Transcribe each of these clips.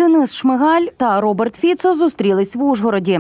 Денис Шмигаль та Роберт Фіцо зустрілись в Ужгороді.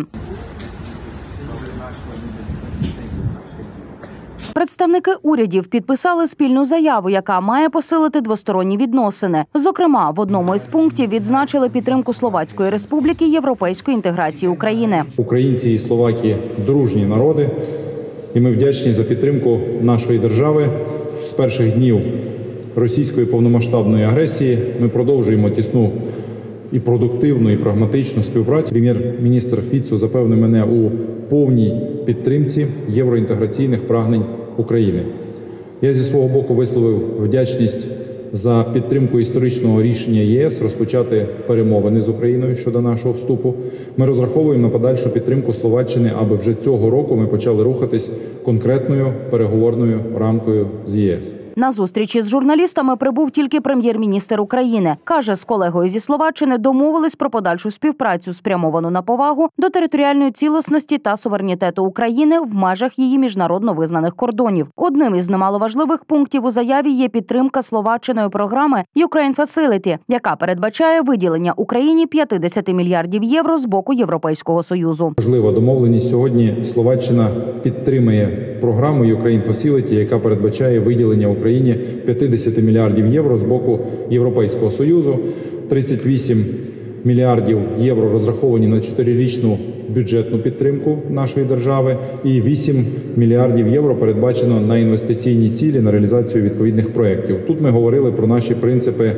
Представники урядів підписали спільну заяву, яка має посилити двосторонні відносини. Зокрема, в одному із пунктів відзначили підтримку Словацької Республіки європейської інтеграції України. Українці і словаки – дружні народи, і ми вдячні за підтримку нашої держави. З перших днів російської повномасштабної агресії ми продовжуємо тісну і продуктивну, і прагматичну співпрацю. Прем'єр-міністр Фіцо запевнив мене у повній підтримці євроінтеграційних прагнень України. Я зі свого боку висловив вдячність за підтримку історичного рішення ЄС розпочати перемовини з Україною щодо нашого вступу. Ми розраховуємо на подальшу підтримку Словаччини, аби вже цього року ми почали рухатись конкретною переговорною рамкою з ЄС. На зустрічі з журналістами прибув тільки прем'єр-міністр України. Каже, з колегою зі Словаччини домовились про подальшу співпрацю, спрямовану на повагу до територіальної цілісності та суверенітету України в межах її міжнародно визнаних кордонів. Одним із немаловажливих пунктів у заяві є підтримка Словаччиною програми «Ukraine Facility», яка передбачає виділення Україні 50 мільярдів євро з боку Європейського Союзу. Важлива домовленість сьогодні. Словаччина підтримує програму «Ukraine Facility», яка передбачає виділення Україні 50 мільярдів євро з боку Європейського Союзу. 38 мільярдів євро розраховані на 4-річну бюджетну підтримку нашої держави і 8 мільярдів євро передбачено на інвестиційні цілі, на реалізацію відповідних проєктів. Тут ми говорили про наші принципи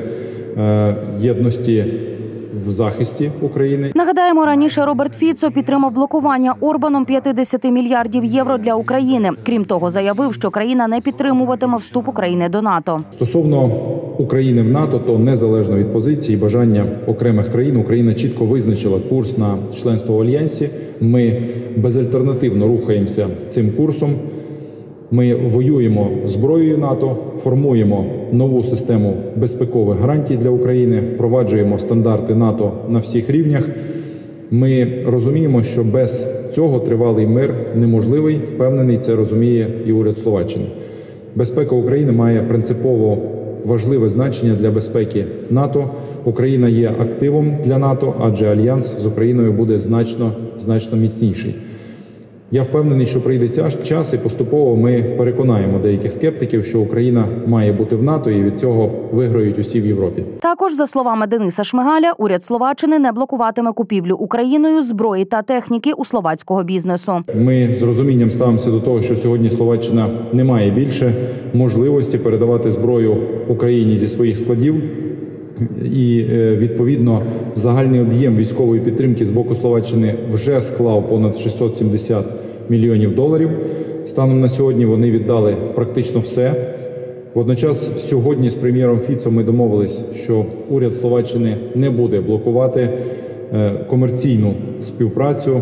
єдності в захисті України. Нагадаємо, раніше Роберт Фіцо підтримав блокування Орбаном 50 мільярдів євро для України. Крім того, заявив, що країна не підтримуватиме вступ України до НАТО. Стосовно України в НАТО, то незалежно від позиції і бажання окремих країн, Україна чітко визначила курс на членство в Альянсі. Ми безальтернативно рухаємося цим курсом. Ми воюємо зброєю НАТО, формуємо нову систему безпекових гарантій для України, впроваджуємо стандарти НАТО на всіх рівнях. Ми розуміємо, що без цього тривалий мир неможливий, впевнений, це розуміє і уряд Словаччини. Безпека України має принципово важливе значення для безпеки НАТО. Україна є активом для НАТО, адже альянс з Україною буде значно міцніший. Я впевнений, що прийде час і поступово ми переконаємо деяких скептиків, що Україна має бути в НАТО і від цього виграють усі в Європі. Також, за словами Дениса Шмигаля, уряд Словаччини не блокуватиме купівлю Україною зброї та техніки у словацького бізнесу. Ми з розумінням ставимося до того, що сьогодні Словаччина не має більше можливості передавати зброю Україні зі своїх складів. І, відповідно, загальний об'єм військової підтримки з боку Словаччини вже склав понад 670 мільйонів доларів. Станом на сьогодні вони віддали практично все. Водночас сьогодні з прем'єром Фіцо ми домовились, що уряд Словаччини не буде блокувати комерційну співпрацю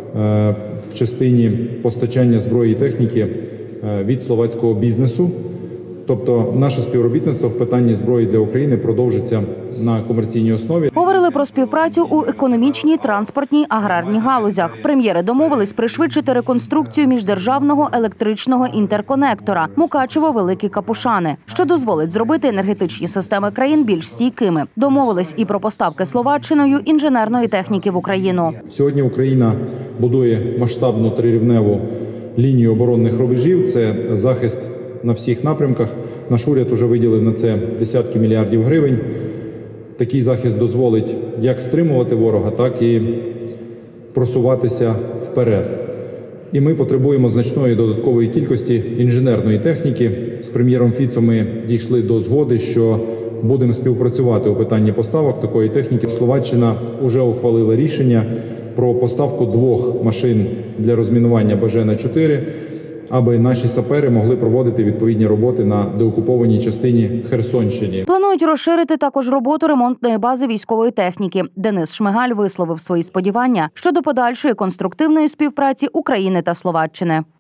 в частині постачання зброї і техніки від словацького бізнесу. Тобто наше співробітництво в питанні зброї для України продовжиться на комерційній основі. Говорили про співпрацю у економічній, транспортній, аграрній галузях. Прем'єри домовились пришвидшити реконструкцію міждержавного електричного інтерконектора Мукачево-Великі Капушани, що дозволить зробити енергетичні системи країн більш стійкими. Домовились і про поставки Словаччиною інженерної техніки в Україну. Сьогодні Україна будує масштабну трирівневу лінію оборонних рубежів. Це захист на всіх напрямках. Наш уряд уже виділив на це десятки мільярдів гривень. Такий захист дозволить як стримувати ворога, так і просуватися вперед. І ми потребуємо значної додаткової кількості інженерної техніки. З прем'єром Фіцо ми дійшли до згоди, що будемо співпрацювати у питанні поставок такої техніки. Словаччина вже ухвалила рішення про поставку 2 машин для розмінування БЖ-4, аби наші сапери могли проводити відповідні роботи на деокупованій частині Херсонщини. Планують розширити також роботу ремонтної бази військової техніки. Денис Шмигаль висловив свої сподівання щодо подальшої конструктивної співпраці України та Словаччини.